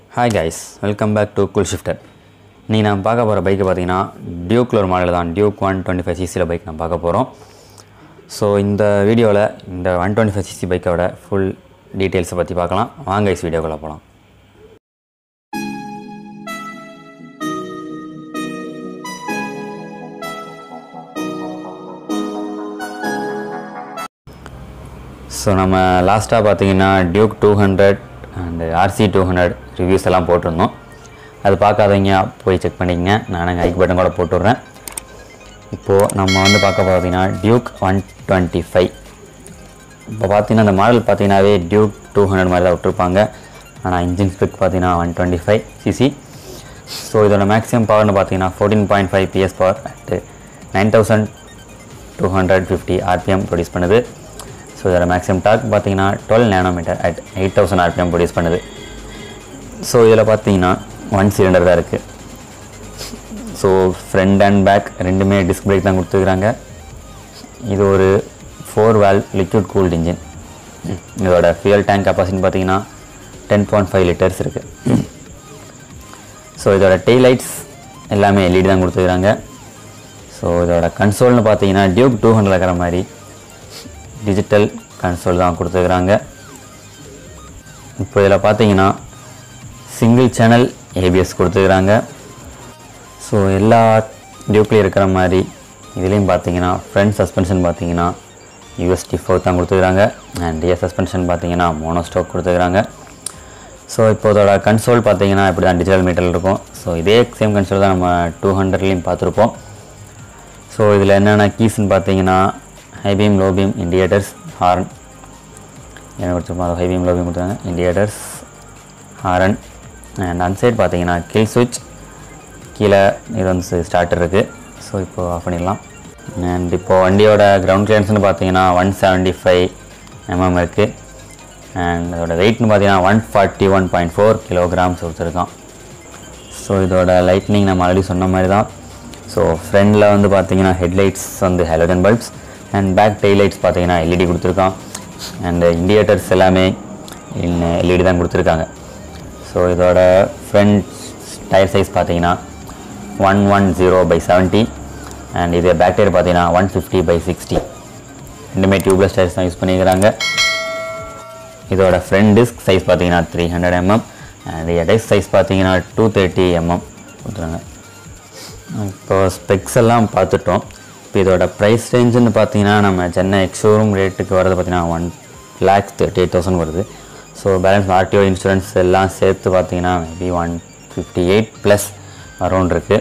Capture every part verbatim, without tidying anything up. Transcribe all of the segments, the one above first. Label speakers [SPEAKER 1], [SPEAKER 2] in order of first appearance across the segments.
[SPEAKER 1] Hi guys, welcome back to Cool Shifter. நீ நான் பார்க்க போகிற பைக்கு பார்த்தீங்கன்னா டியூக்கில் ஒரு மாடல் தான். டியூக் ஒன் டுவெண்ட்டி ஃபைவ் சிசியில் பைக் நான் பார்க்க போகிறோம். ஸோ இந்த வீடியோவில் இந்த ஒன் டுவெண்ட்டி ஃபைவ் சிசி பைக்கோட ஃபுல் டீட்டெயில்ஸை பற்றி பார்க்கலாம். வாங்க ஐஸ் வீடியோக்குள்ளே போகலாம். ஸோ நம்ம லாஸ்ட்டாக பார்த்தீங்கன்னா Duke two hundred and RC two hundred reviews எல்லாம் போட்டிருந்தோம். அது பார்க்காதீங்க போய் செக் பண்ணிக்கங்க. நான் ஐக் பட்டன் கூட போட்டுடுறேன். இப்போது நம்ம வந்து பார்க்க பார்த்தீங்கன்னா டியூக் ஒன் டுவெண்ட்டி ஃபைவ். இப்போ பார்த்தீங்கன்னா அந்த மாடல் பார்த்தீங்கன்னாவே டியூக் டூ ஹண்ட்ரட் மாதிரி தான் விட்டுருப்பாங்க. ஆனால் இன்ஜின் ஸ்பெக் பார்த்தீங்கன்னா one twenty five CC. So இதோட மேக்ஸிமம் பவர்னு பார்த்தீங்கன்னா fourteen point five PS power at nine thousand two hundred fifty RPM produce பண்ணுது. ஸோ இதோட மேக்ஸிமம் டார்க் பார்த்தீங்கன்னா twelve nanometer at eight thousand RPM produce பண்ணுது. So இதில் பார்த்தீங்கன்னா ஒன் சிலிண்டர் தான் இருக்குது. ஸோ ஃப்ரண்ட் அண்ட் பேக் ரெண்டுமே டிஸ்க் பிரேக் தான் கொடுத்துருக்குறாங்க. இது ஒரு four valve liquid cooled engine. இதோட ஃபியூயல் டேங்க் கெப்பாசிட்டி பார்த்தீங்கன்னா டென் பாயிண்ட் ஃபைவ் லிட்டர்ஸ் இருக்குது. ஸோ இதோட டெய்ல் லைட்ஸ் எல்லாமே எல்இடி தான் கொடுத்துருக்குறாங்க. ஸோ இதோட கன்சோல்னு பார்த்தீங்கன்னா டியூக் டூ ஹண்ட்ரட் இருக்கிற மாதிரி டிஜிட்டல் கன்சோல் தான் கொடுத்துருக்குறாங்க. இப்போ இதில் பார்த்தீங்கன்னா சிங்கிள் சேனல் ஏபிஎஸ் கொடுத்துருக்குறாங்க. ஸோ எல்லா டியூக்லேயும் இருக்கிற மாதிரி இதுலேயும் பார்த்தீங்கன்னா ஃப்ரண்ட் சஸ்பென்ஷன் பார்த்தீங்கன்னா யூஎஸ்டி ஃபோர் தான் கொடுத்துருக்குறாங்க. அண்ட் ரியர் சஸ்பென்ஷன் பார்த்தீங்கன்னா மோனோஸ்டோக் கொடுத்துருக்குறாங்க. ஸோ இப்போ இதோட கன்சோல் பார்த்தீங்கன்னா இப்படி தான் டிஜிட்டல் மீட்டரில் இருக்கும். ஸோ இதே சேம் கன்சோல் தான் நம்ம டூ ஹண்ட்ரட்லேயும் பார்த்துருப்போம். ஸோ இதில் என்னென்ன கீஸ்ன்னு பார்த்தீங்கன்னா high beam low beam indicators horn என்ன கொடுத்துருப்போம். அது ஹை பீம் லோ பீம் கொடுத்துருக்காங்க. Indicators horn and on side பார்த்தீங்கன்னா கில் சுவிட்ச் கீழே இது வந்து ஸ்டார்டர் இருக்குது. ஸோ இப்போது ஆஃப் பண்ணிடலாம். அண்ட் இப்போது வண்டியோட கிரவுண்ட் கிளியரன்ஸ்னு பார்த்தீங்கன்னா ஒன் செவன்ட்டி ஃபைவ் எம்எம் இருக்குது. அண்ட் அதோட வெயிட்னு பார்த்தீங்கன்னா one forty one point four kilograms கொடுத்துருக்கான். ஸோ இதோட லைட்னிங் நம்ம ஆல்ரெடி சொன்ன மாதிரி தான். ஸோ ஃப்ரண்டில் வந்து பார்த்தீங்கன்னா ஹெட்லைட்ஸ் வந்து halogen bulbs and back tail lights பார்த்தீங்கன்னா எல்இடி கொடுத்துருக்கான். அண்ட் இண்டிகேட்டர்ஸ் எல்லாமே எல்இடி தான் கொடுத்துருக்காங்க. ஸோ இதோட ஃப்ரண்ட் டயர் சைஸ் பார்த்தீங்கன்னா one one zero by seventy and இது பேக் டயர் பார்த்தீங்கன்னா ஒன் ஃபிஃப்டி பை சிக்ஸ்டி. ரெண்டுமே டியூப்லெஸ் டயர்ஸ் தான் யூஸ் பண்ணிக்கிறாங்க. இதோட ஃப்ரண்ட் டிஸ்க் சைஸ் பார்த்தீங்கன்னா த்ரீ ஹண்ட்ரட் எம்எம் அண்ட் எடைஸ் சைஸ் பார்த்தீங்கன்னா டூ தேர்ட்டி எம்எம் கொடுத்துருங்க. இப்போ ஸ்பெக்ஸ் எல்லாம் பார்த்துட்டோம். இப்போ இதோட ப்ரைஸ் ரேஞ்சுன்னு பார்த்தீங்கன்னா நம்ம சென்னை எக்ஸ்ஷோரூம் ரேட்டுக்கு வரது பார்த்தீங்கன்னா one lakhs thirty eight thousand வருது. ஸோ பேலன்ஸ் ஆர்டிஓ இன்சூரன்ஸ் எல்லாம் சேர்த்து பார்த்தீங்கன்னா maybe one fifty eight plus around இருக்குது.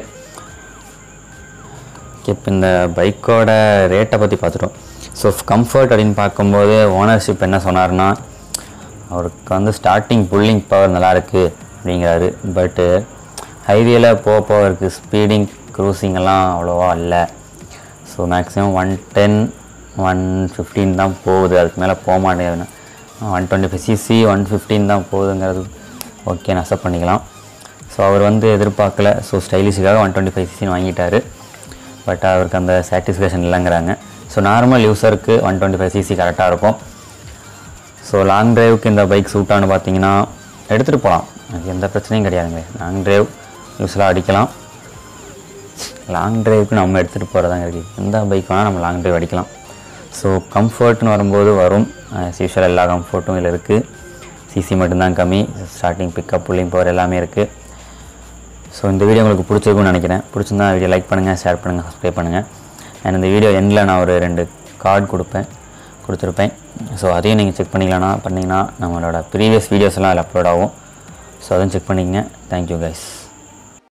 [SPEAKER 1] இப்போ இந்த பைக்கோட ரேட்டை பற்றி பார்த்துட்டோம். ஸோ கம்ஃபர்ட் அப்படின்னு பார்க்கும்போது ஓனர்ஷிப் என்ன சொன்னார்னா அவருக்கு வந்து ஸ்டார்டிங் புல்லிங் பவர் நல்லாயிருக்கு அப்படிங்கிறாரு. பட்டு ஹைவேல போக போக இருக்குது ஸ்பீடிங் க்ரூசிங் எல்லாம் அவ்வளோவா இல்லை. So maximum one ten one fifteen தான் போகுது. அதுக்கு மேலே போக மாட்டேங்குதுன்னு one twenty five CC one fifteen தான் போகுதுங்கிறது ஓகே அக்செப்ட் பண்ணிக்கலாம். ஸோ அவர் வந்து எதிர்பார்க்கல. ஸோ ஸ்டைலிஷுக்காக ஒன் டுவெண்ட்டி ஃபைவ் சிசின்னு வாங்கிட்டார். பட் அவருக்கு அந்த சாட்டிஸ்ஃபேக்ஷன் இல்லைங்கிறாங்க. ஸோ நார்மல் யூஸருக்கு ஒன் டுவெண்ட்டி ஃபைவ் சிசி கரெக்டாக இருக்கும். ஸோ லாங் ட்ரைவுக்கு இந்த பைக் சூட்டானு பார்த்தீங்கன்னா எடுத்துகிட்டு போகலாம். அது எந்த பிரச்சனையும் கிடையாதுங்க. லாங் ட்ரைவ் யூஸ்லாம் அடிக்கலாம். லாங் ட்ரைவுக்கு நம்ம எடுத்துகிட்டு போகிறதாங்க இருக்குது. எந்த பைக் வேணால் நம்ம லாங் ட்ரைவ் அடிக்கலாம். ஸோ கம்ஃபர்ட்னு வரும்போது வரும் யூஸ்வலாக எல்லா கம்ஃபர்ட்டும் இதில் இருக்குது. சிசி மட்டும்தான் கம்மி. ஸ்டார்டிங் பிக்கப் புல்லிங் பவர் எல்லாமே இருக்குது. ஸோ இந்த வீடியோ உங்களுக்கு பிடிச்சிருக்குன்னு நினைக்கிறேன். பிடிச்சிருந்தா வீடியோ லைக் பண்ணுங்கள், ஷேர் பண்ணுங்கள், சப்ஸ்கிரைப் பண்ணுங்கள். அண்ட் இந்த வீடியோ எண்டில் நான் ஒரு ரெண்டு கார்டு கொடுப்பேன் கொடுத்துருப்பேன். ஸோ அதையும் நீங்கள் செக் பண்ணிக்கலாம்னா பண்ணிங்கன்னா நம்மளோட ப்ரீவியஸ் வீடியோஸ் எல்லாம் அதில் அப்லோட் ஆகும். ஸோ அதையும் செக் பண்ணிக்கங்க. Thank you guys.